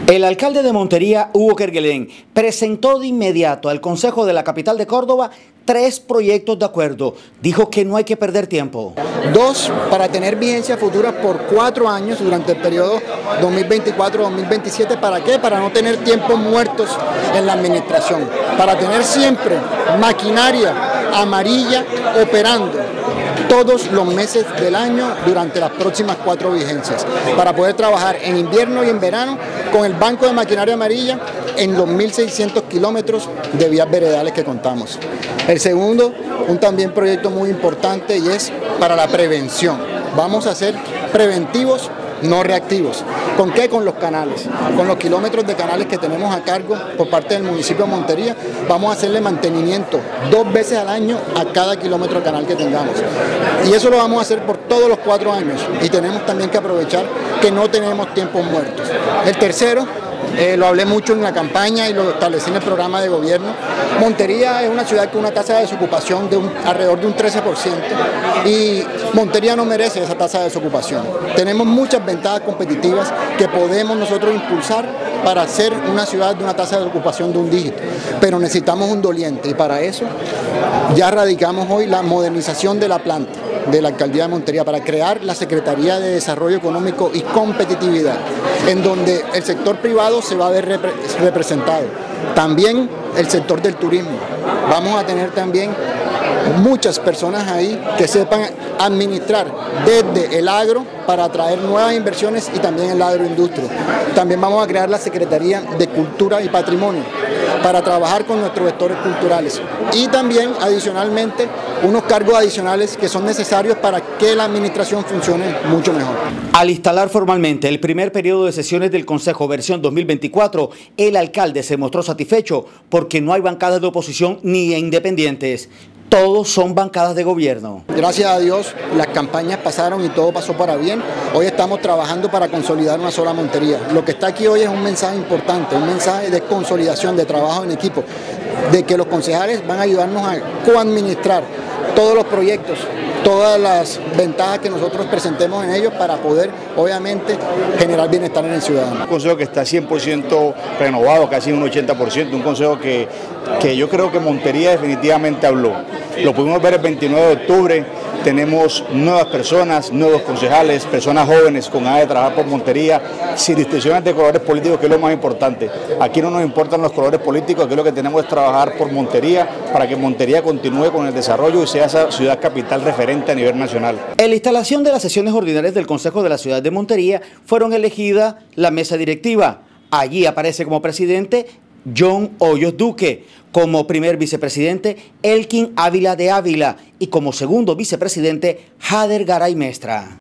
El alcalde de Montería, Hugo Kerguelen, presentó de inmediato al Consejo de la capital de Córdoba 3 proyectos de acuerdo. Dijo que no hay que perder tiempo. 2 para tener vigencia futura por 4 años durante el periodo 2024-2027. ¿Para qué? Para no tener tiempos muertos en la administración. Para tener siempre maquinaria amarilla operando todos los meses del año durante las próximas 4 vigencias, para poder trabajar en invierno y en verano con el banco de maquinaria amarilla en los 1.600 kilómetros de vías veredales que contamos. El segundo, un también proyecto muy importante, y es para la prevención. Vamos a ser preventivos, no reactivos. ¿Con qué? Con los canales, con los kilómetros de canales que tenemos a cargo por parte del municipio de Montería. Vamos a hacerle mantenimiento 2 veces al año a cada kilómetro de canal que tengamos. Y eso lo vamos a hacer por todos los 4 años. Y tenemos también que aprovechar que no tenemos tiempos muertos. El tercero, lo hablé mucho en la campaña y lo establecí en el programa de gobierno. Montería es una ciudad con una tasa de desocupación de alrededor de un 13%, y Montería no merece esa tasa de desocupación. Tenemos muchas ventajas competitivas que podemos nosotros impulsar para ser una ciudad de una tasa de ocupación de un dígito, pero necesitamos un doliente, y para eso ya radicamos hoy la modernización de la planta de la Alcaldía de Montería para crear la Secretaría de Desarrollo Económico y Competitividad, en donde el sector privado se va a ver representado. También el sector del turismo. Vamos a tener también muchas personas ahí que sepan administrar desde el agro para atraer nuevas inversiones, y también el agroindustria. También vamos a crear la Secretaría de Cultura y Patrimonio para trabajar con nuestros vectores culturales, y también adicionalmente unos cargos adicionales que son necesarios para que la administración funcione mucho mejor. Al instalar formalmente el primer periodo de sesiones del Consejo versión 2024, el alcalde se mostró satisfecho porque no hay bancadas de oposición ni independientes. Todos son bancadas de gobierno. Gracias a Dios, las campañas pasaron y todo pasó para bien. Hoy estamos trabajando para consolidar una sola Montería. Lo que está aquí hoy es un mensaje importante, un mensaje de consolidación, de trabajo en equipo, de que los concejales van a ayudarnos a coadministrar todos los proyectos, todas las ventajas que nosotros presentemos en ellos, para poder, obviamente, generar bienestar en el ciudadano. Un consejo que está 100% renovado, casi un 80%, un consejo que yo creo que Montería definitivamente habló. Lo pudimos ver el 29 de octubre, tenemos nuevas personas, nuevos concejales, personas jóvenes con ganas de trabajar por Montería, sin distinciones de colores políticos, que es lo más importante. Aquí no nos importan los colores políticos, aquí lo que tenemos es trabajar por Montería, para que Montería continúe con el desarrollo y sea esa ciudad capital referente a nivel nacional. En la instalación de las sesiones ordinarias del Consejo de la Ciudad de Montería fueron elegidas la mesa directiva. Allí aparece como presidente John Hoyos Duque, como primer vicepresidente Elkin Ávila de Ávila y como segundo vicepresidente Jader Garay Mestra.